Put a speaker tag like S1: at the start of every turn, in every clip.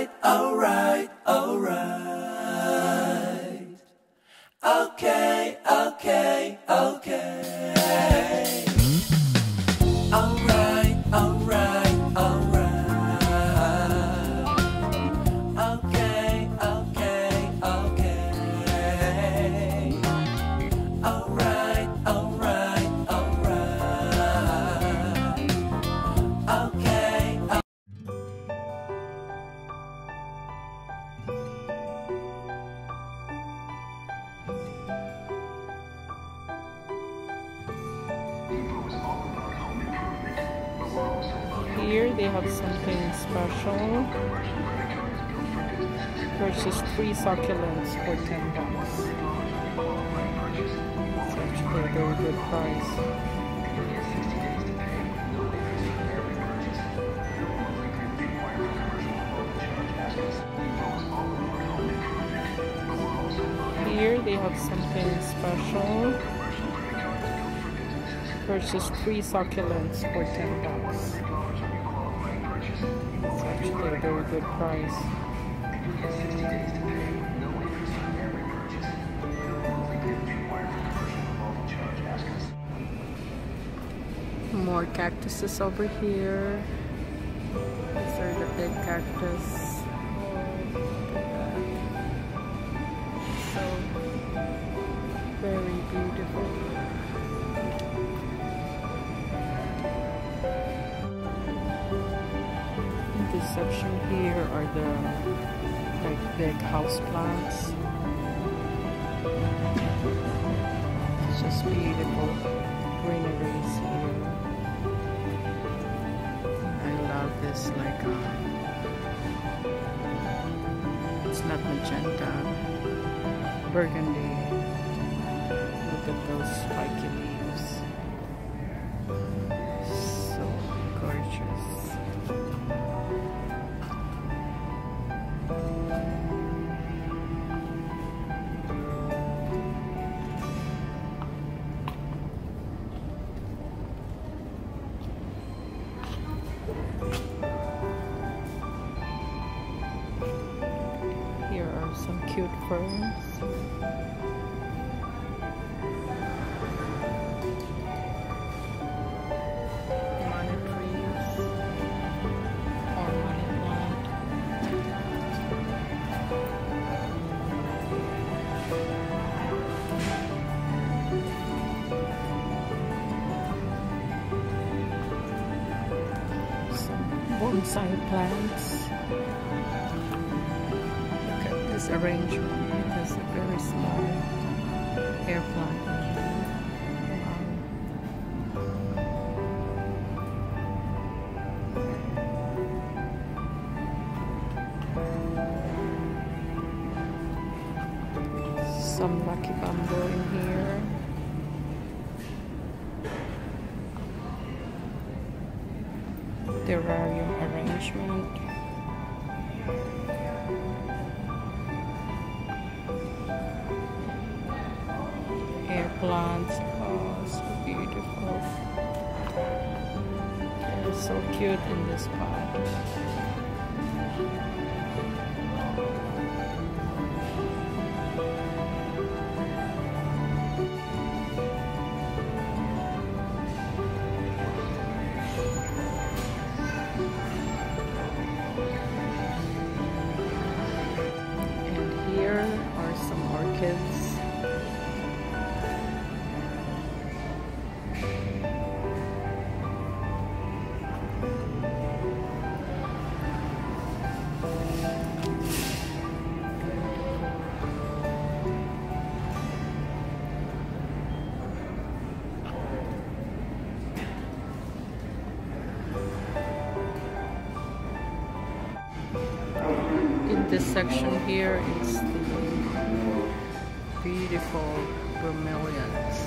S1: Alright, alright, alright. Okay, okay, okay. Alright, alright, alright. Okay, okay, okay. Alright, alright, alright. Okay.
S2: Here they have something special. Purchase 3 succulents for $10. It's actually a very good price. Here they have something special. Purchase 3 succulents for $10. It's actually a very good price. More cactuses over here. These are the big cactus. So very beautiful. In this section here are the big house plants. It's just beautiful greeneries here. I love this it's not magenta, burgundy. Look at those spiky leaves. So gorgeous. Here are some cute ferns. Money trees or money plant. Some bonsai plants. This arrangement has a very small air plant. Wow. Some lucky bamboo in here. Terrarium arrangement. Air plants, oh, so beautiful. They're so cute in this pot. And here are some orchids. In this section here is the beautiful bromeliads.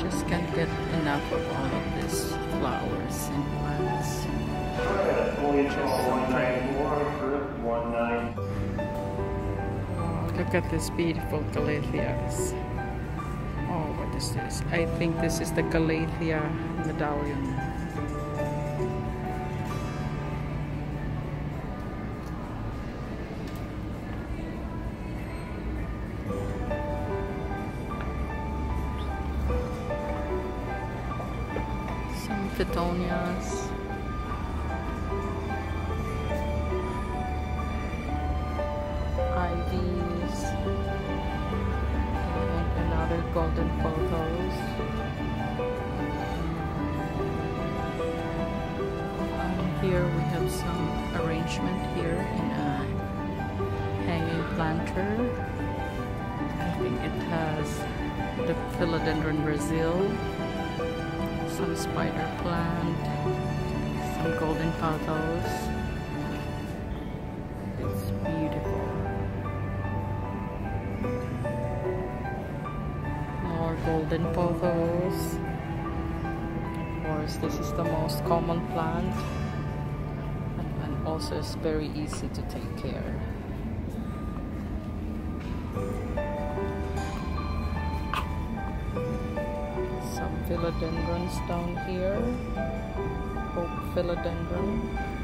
S2: just can't get enough of all of these flowers and plants. Just so pretty. Oh, look at this beautiful calatheas. Oh, what is this? I think this is the Calathea medallion. Some Fitonias. Ivies. And another golden photos. Here we have some arrangement here in a hanging planter. I think it has the Philodendron Brazil, some spider plant, some golden pothos. It's beautiful. More golden pothos. Of course, this is the most common plant, and also it's very easy to take care. Some philodendrons down here. Hope philodendron.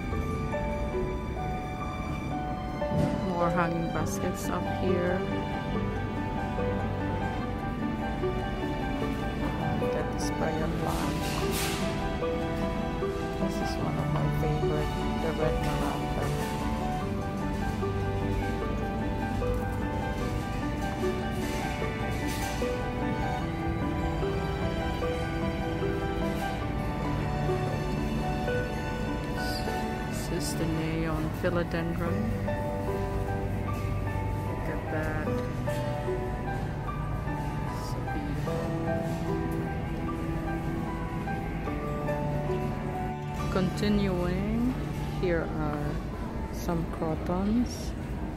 S2: More hanging baskets up here. Look at this Brian plant. This is one of my favorite, the red maranta. This is the neon philodendron. Look at that. So beautiful. Continuing, here are some crotons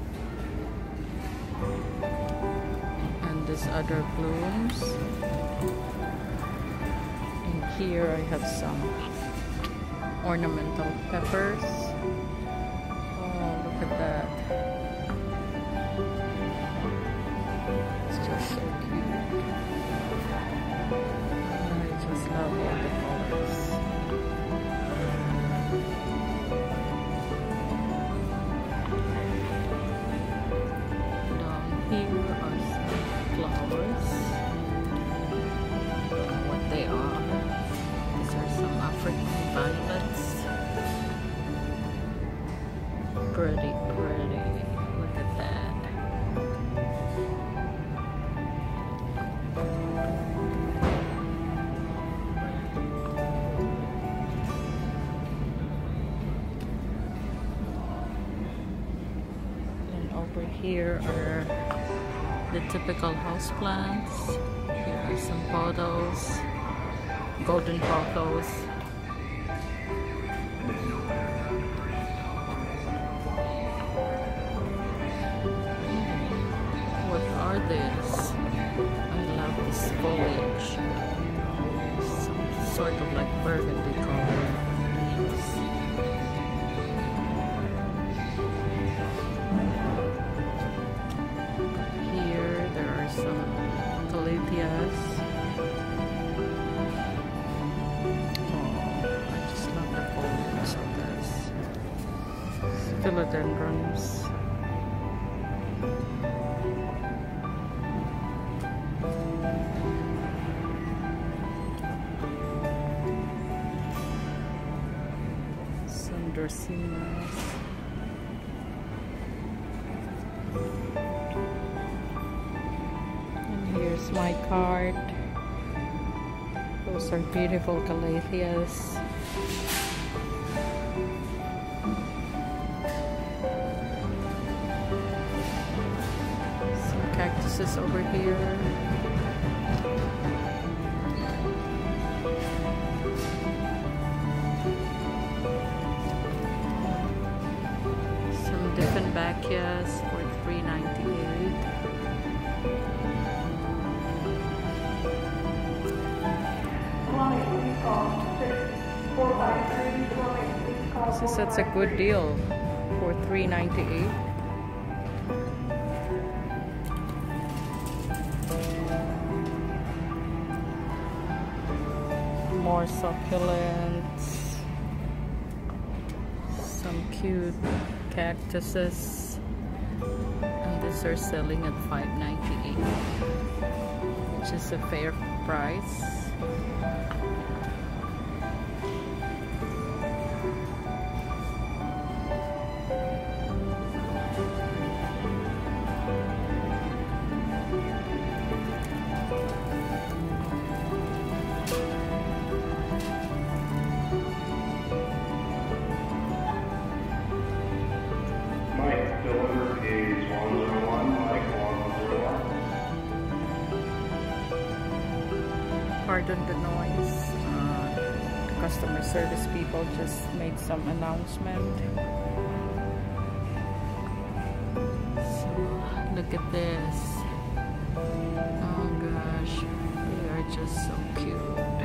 S2: and these other blooms. And here I have some ornamental peppers. Oh, look at that. It's just so cute. I just love all the colors. Down here are some flowers. I don't know what they are. These are some African violets. Pretty, pretty. Look at that. And over here are the typical houseplants. Here are some pothos, golden pothos. What are these? I love this foliage. Some sort of like burgundy color leaves. Here there are some calatheas. Oh, I just love the foliage of this. Philodendrons. Some Dracaenas. And here's my card. Those are beautiful calatheas. Some cactuses over here. Some Dieffenbachia for $3.98. This is such a good deal for $3.98. More succulents, some cute cactuses, and these are selling at $5.98, which is a fair price.
S3: Mike, deliver is 101, Mike 101.
S2: Pardon the noise. The customer service people just made some announcement. So look at this. Oh gosh, they are just so cute.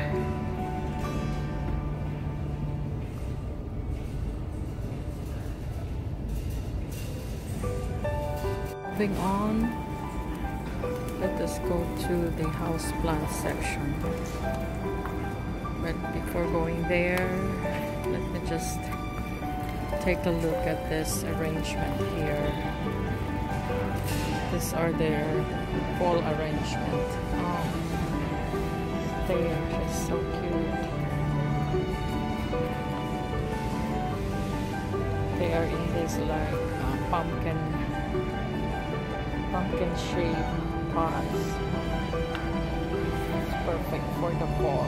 S2: Moving on, let us go to the house plant section. But before going there, let me just take a look at this arrangement here. These are their fall arrangement. They are just so cute. They are in this like pumpkin shaped pots. It's perfect for the fall.